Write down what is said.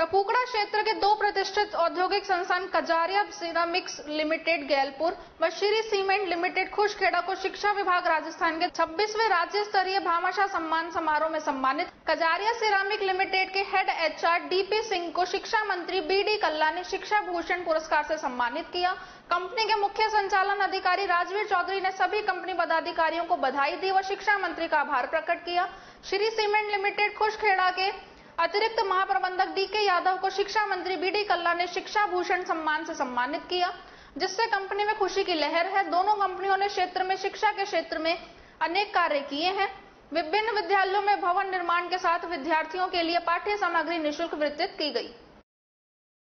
कपूकड़ा क्षेत्र के 2 प्रतिष्ठित औद्योगिक संस्थान कजारिया सिरामिक्स लिमिटेड गैलपुर व श्री सीमेंट लिमिटेड खुशखेड़ा को शिक्षा विभाग राजस्थान के 26वें राज्य स्तरीय भामाशाह सम्मान समारोह में सम्मानित। कजारिया सिरामिक लिमिटेड के हेड HR DP सिंह को शिक्षा मंत्री BD कल्ला ने शिक्षा भूषण पुरस्कार से सम्मानित किया। कंपनी के मुख्य संचालन अधिकारी राजवीर चौधरी ने सभी कंपनी पदाधिकारियों को बधाई दी व शिक्षा मंत्री का आभार प्रकट किया। श्री सीमेंट लिमिटेड खुशखेड़ा के अतिरिक्त महाप्रबंधक DK यादव को शिक्षा मंत्री BD कल्ला ने शिक्षा भूषण सम्मान से सम्मानित किया, जिससे कंपनी में खुशी की लहर है। दोनों कंपनियों ने क्षेत्र में शिक्षा के क्षेत्र में अनेक कार्य किए हैं। विभिन्न विद्यालयों में भवन निर्माण के साथ विद्यार्थियों के लिए पाठ्य सामग्री निःशुल्क वितरित की गई।